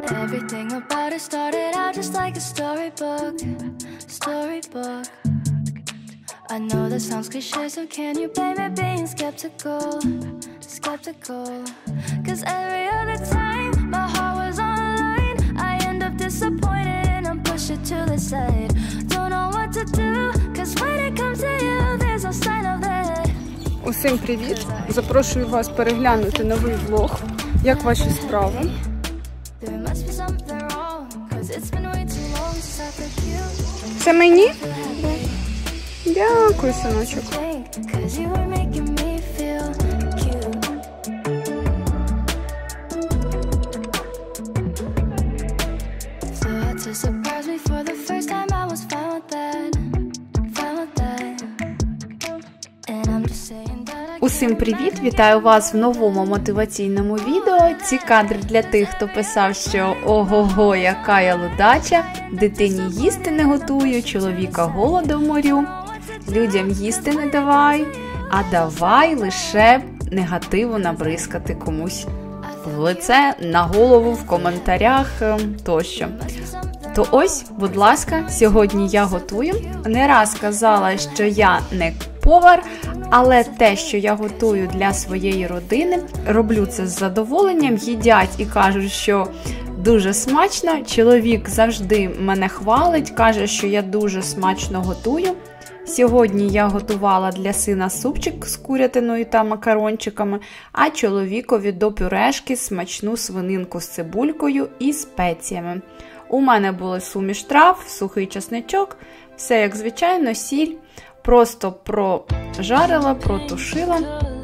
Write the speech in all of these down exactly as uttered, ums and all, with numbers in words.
Everything about it started out just like a storybook, storybook. I know that sounds cliche, so can you blame me being skeptical, skeptical? Cause every other time my heart was on the line, I end up disappointed and I'm pushed it to the side. Don't know what to do, cause when it comes to you, there's no sign of that. Усім привіт! Запрошую вас переглянути новий влог. Як ваші справи? Це мені? Дякую, синочок. Усім привіт! Вітаю вас в новому мотиваційному відео. Ці кадри для тих, хто писав, що ого-го, яка я лудача, дитині їсти не готую, чоловіка голодом морю, людям їсти не давай, а давай лише негативу набризкати комусь в лице, на голову, в коментарях тощо. То ось, будь ласка, сьогодні я готую. Не раз казала, що я не повар, але те, що я готую для своєї родини, роблю це з задоволенням, їдять і кажуть, що дуже смачно. Чоловік завжди мене хвалить, каже, що я дуже смачно готую. Сьогодні я готувала для сина супчик з курятиною та макарончиками, а чоловікові до пюрешки смачну свининку з цибулькою і спеціями. У мене були суміш трав, сухий чесничок, все як звичайно, сіль. Просто прожарила, протушила.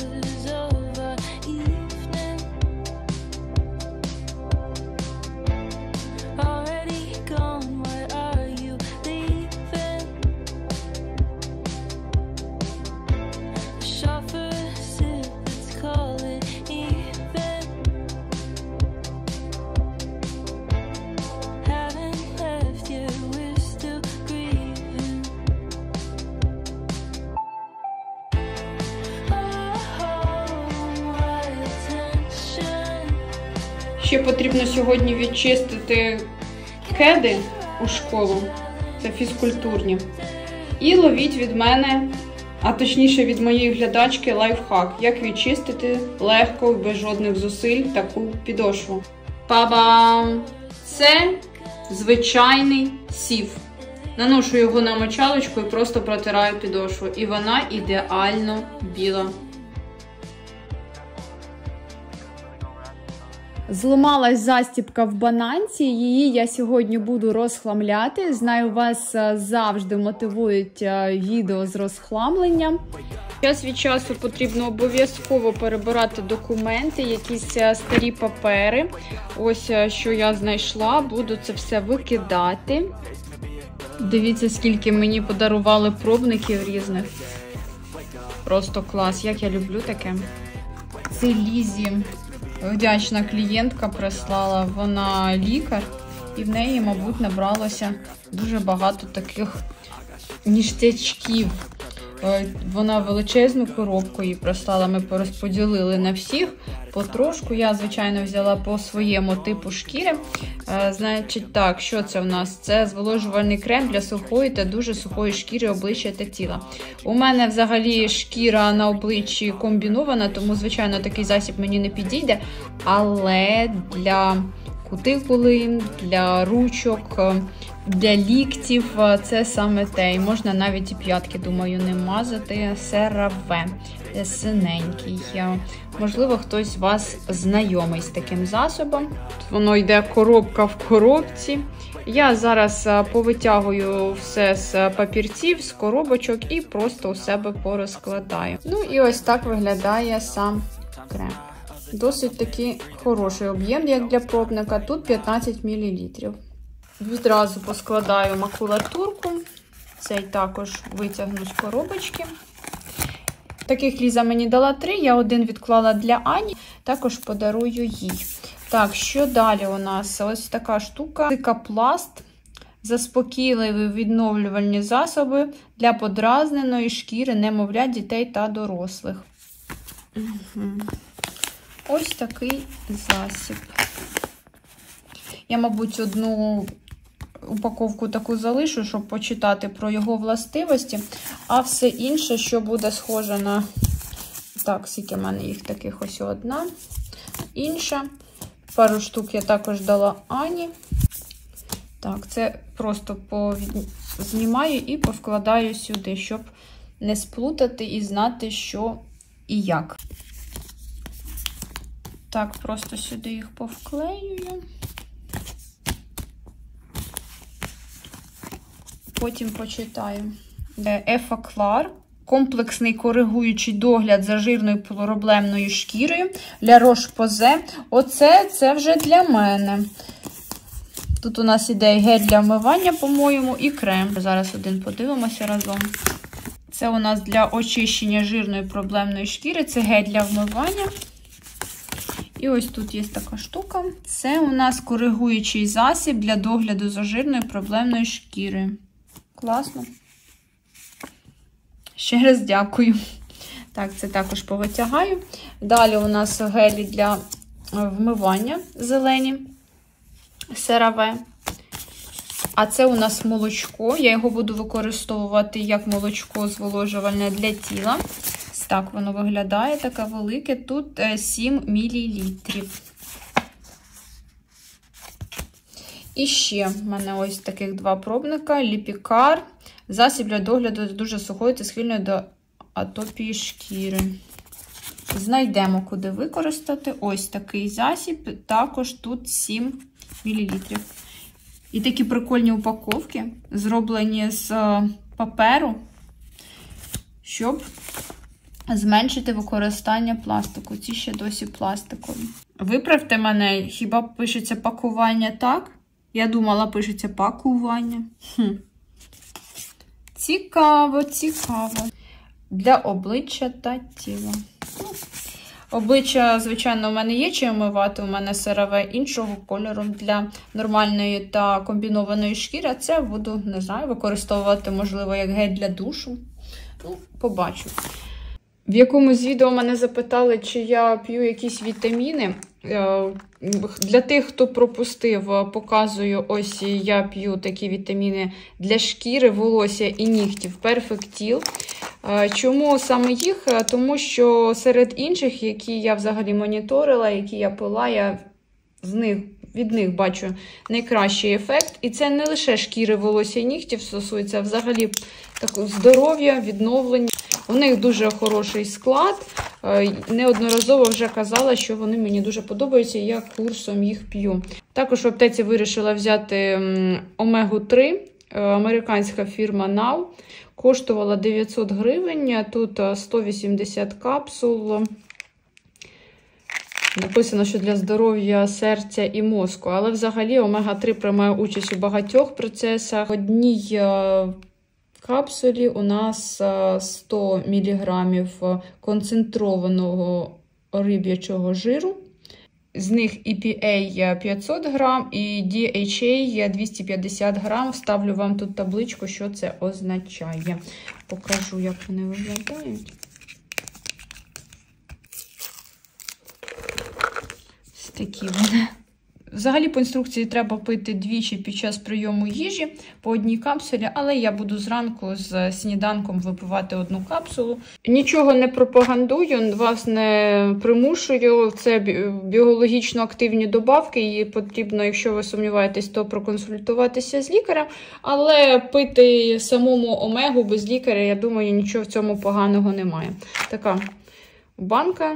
Ще потрібно сьогодні відчистити кеди у школу, це фізкультурні. І ловіть від мене, а точніше від моєї глядачки, лайфхак, як відчистити легко, без жодних зусиль таку підошву. Па-бам! Це звичайний сів. Наношу його на мочалочку і просто протираю підошву. І вона ідеально біла. Зламалась застібка в бананці, її я сьогодні буду розхламляти. Знаю, вас завжди мотивують відео з розхламленням. Час від часу потрібно обов'язково перебирати документи, якісь старі папери. Ось, що я знайшла, буду це все викидати. Дивіться, скільки мені подарували пробників різних. Просто клас, як я люблю таке. Це Лізі. Вдячна клієнтка прислала, вона лікар, і в неї, мабуть, набралося дуже багато таких ніштячків. Вона величезну коробку їй прислала, ми порозподілили на всіх. Потрошку я, звичайно, взяла по своєму типу шкіри. Значить так, що це в нас? Це зволожувальний крем для сухої та дуже сухої шкіри обличчя та тіла. У мене взагалі шкіра на обличчі комбінована, тому, звичайно, такий засіб мені не підійде. Але для кутикули, для ручок, для ліктів це саме те. І можна навіть і п'ятки, думаю, не мазати. Сераве, синенький. Можливо, хтось з вас знайомий з таким засобом. Воно йде коробка в коробці. Я зараз повитягую все з папірців, з коробочок і просто у себе порозкладаю. Ну і ось так виглядає сам крем. Досить такий хороший об'єм, як для пробника. Тут п'ятнадцять мілілітрів. Відразу поскладаю макулатурку. Цей також витягну з коробочки. Таких Ліза мені дала три, я один відклала для Ані, також подарую їй. Так, що далі у нас? Ось така штука. Цикапласт. Заспокійливі відновлювальні засоби для подразненої шкіри немовлят, дітей та дорослих. Угу. Ось такий засіб. Я, мабуть, одну упаковку таку залишу, щоб почитати про його властивості. А все інше, що буде схоже на... Так, скільки в мене їх таких, ось одна. Інша. Пару штук я також дала Ані. Так, це просто повід... знімаю і повкладаю сюди, щоб не сплутати і знати, що і як. Так, просто сюди їх повклеюю. Потім почитаю. Ефаклар. Комплексний коригуючий догляд за жирною проблемною шкірою. Ля Рош-Позе. Оце це вже для мене. Тут у нас іде гель для вмивання, по-моєму, і крем. Зараз один подивимося разом. Це у нас для очищення жирної проблемної шкіри. Це гель для вмивання. І ось тут є така штука. Це у нас коригуючий засіб для догляду за жирною проблемною шкірою. Класно. Ще раз дякую. Так, це також повитягаю. Далі у нас гелі для вмивання зелені. Сераве. А це у нас молочко. Я його буду використовувати як молочко зволожувальне для тіла. Так воно виглядає, таке велике. Тут сім мілілітрів. І ще в мене ось таких два пробника. Ліпікар. Засіб для догляду дуже сухої та схильної до атопії шкіри. Знайдемо, куди використати. Ось такий засіб. Також тут сім мілілітрів. І такі прикольні упаковки, зроблені з паперу, щоб зменшити використання пластику. Ці ще досі пластикові. Виправте мене, хіба пишеться пакування так? Я думала, пишеться пакування. Хм. Цікаво, цікаво. Для обличчя та тіла. Обличчя, звичайно, у мене є чим вмивати. У мене сераве іншого кольору для нормальної та комбінованої шкіри. А це буду, не знаю, використовувати, можливо, як гель для душу. Ну, побачу. В якомусь відео мене запитали, чи я п'ю якісь вітаміни. Для тих, хто пропустив, показую, ось я п'ю такі вітаміни для шкіри, волосся і нігтів Perfectil. Чому саме їх? Тому що серед інших, які я взагалі моніторила, які я пила, я з них, від них бачу найкращий ефект. І це не лише шкіри, волосся і нігтів стосується, а взагалі такого здоров'я, відновлення. У них дуже хороший склад. Неодноразово вже казала, що вони мені дуже подобаються, і я курсом їх п'ю. Також в аптеці вирішила взяти омегу три, американська фірма Нау. Коштувала дев'ятсот гривень, тут сто вісімдесят капсул. Написано, що для здоров'я серця і мозку. Але взагалі омега три приймає участь у багатьох процесах. В одній капсулі у нас сто міліграмів концентрованого риб'ячого жиру. З них і пі ей п'ятсот грам і ді ейч ей двісті п'ятдесят грам. Вставлю вам тут табличку, що це означає. Покажу, як вони виглядають. Ось такі вони. Взагалі по інструкції треба пити двічі під час прийому їжі по одній капсулі, але я буду зранку з сніданком випивати одну капсулу. Нічого не пропагандую, вас не примушую. Це біологічно активні добавки, її потрібно, якщо ви сумніваєтесь, то проконсультуватися з лікарем. Але пити самому омегу без лікаря, я думаю, нічого в цьому поганого немає. Така банка.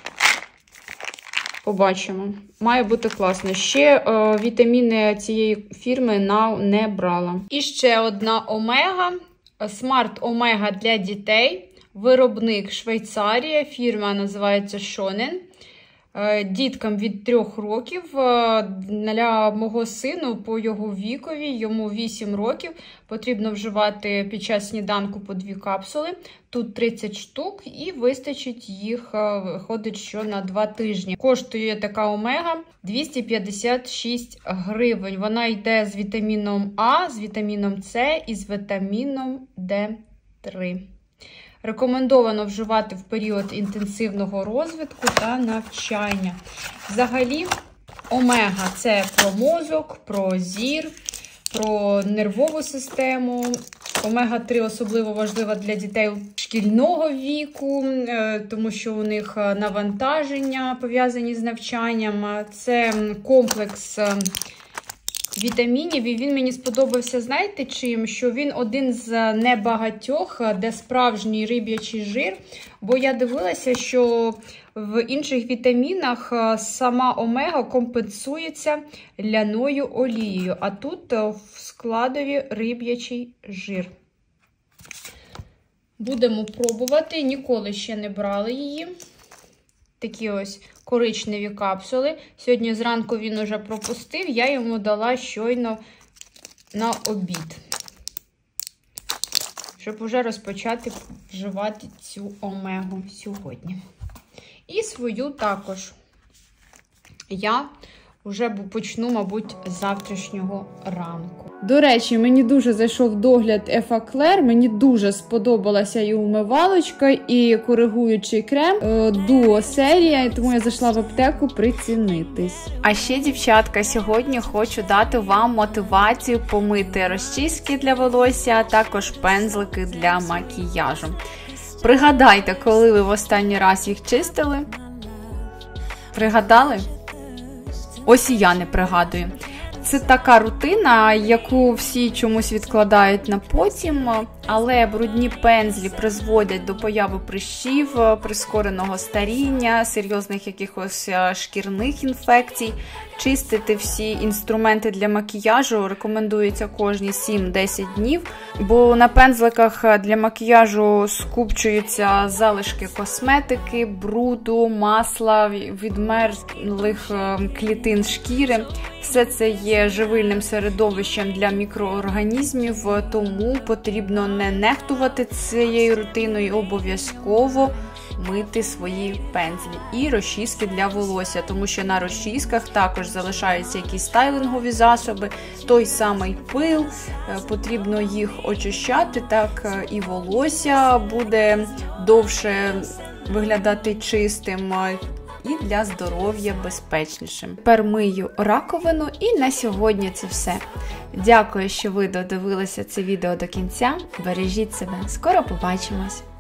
Побачимо. Має бути класно. Ще е, вітаміни цієї фірми Нау не брала. І ще одна омега. Smart Омега для дітей. Виробник Швейцарія. Фірма називається Shonen. Е, діткам від трьох років. Е, для мого сину по його вікові, йому вісім років, потрібно вживати під час сніданку по дві капсули. Тут тридцять штук і вистачить їх, виходить, що на два тижні. Коштує така омега двісті п'ятдесят шість гривень. Вона йде з вітаміном А, з вітаміном С і з вітаміном Д три. Рекомендовано вживати в період інтенсивного розвитку та навчання. Взагалі, Омега – це про мозок, про зір, про нервову систему. Омега три особливо важлива для дітей шкільного віку, тому що у них навантаження пов'язані з навчанням. Це комплекс вітамінів, і він мені сподобався, знаєте чим? Що він один з небагатьох, де справжній риб'ячий жир, бо я дивилася, що в інших вітамінах сама омега компенсується ляною олією, а тут в складові риб'ячий жир. Будемо пробувати, ніколи ще не брали її. Такі ось коричневі капсули. Сьогодні зранку він уже пропустив, я йому дала щойно на обід, щоб вже розпочати вживати цю омегу сьогодні. І свою також я вже почну, мабуть, з завтрашнього ранку. До речі, мені дуже зайшов догляд Ефаклер, мені дуже сподобалася і умивалочка, і коригуючий крем Дуо серія, тому я зайшла в аптеку прицінитись. А ще, дівчатка, сьогодні хочу дати вам мотивацію помити розчіски для волосся, а також пензлики для макіяжу. Пригадайте, коли ви в останній раз їх чистили? Пригадали? Ось і я не пригадую. Це така рутина, яку всі чомусь відкладають на потім, але брудні пензлі призводять до появи прищів, прискореного старіння, серйозних якихось шкірних інфекцій. Чистити всі інструменти для макіяжу рекомендується кожні сім-десять днів, бо на пензликах для макіяжу скупчуються залишки косметики, бруду, масла, відмерлих клітин шкіри. Все це є живильним середовищем для мікроорганізмів, тому потрібно не нехтувати цією рутиною, обов'язково мити свої пензлі і розчіски для волосся, тому що на розчісках також залишаються якісь стайлингові засоби, той самий пил, потрібно їх очищати, так і волосся буде довше виглядати чистим і для здоров'я безпечнішим. Тепер мию раковину, і на сьогодні це все. Дякую, що ви додивилися це відео до кінця. Бережіть себе. Скоро побачимось!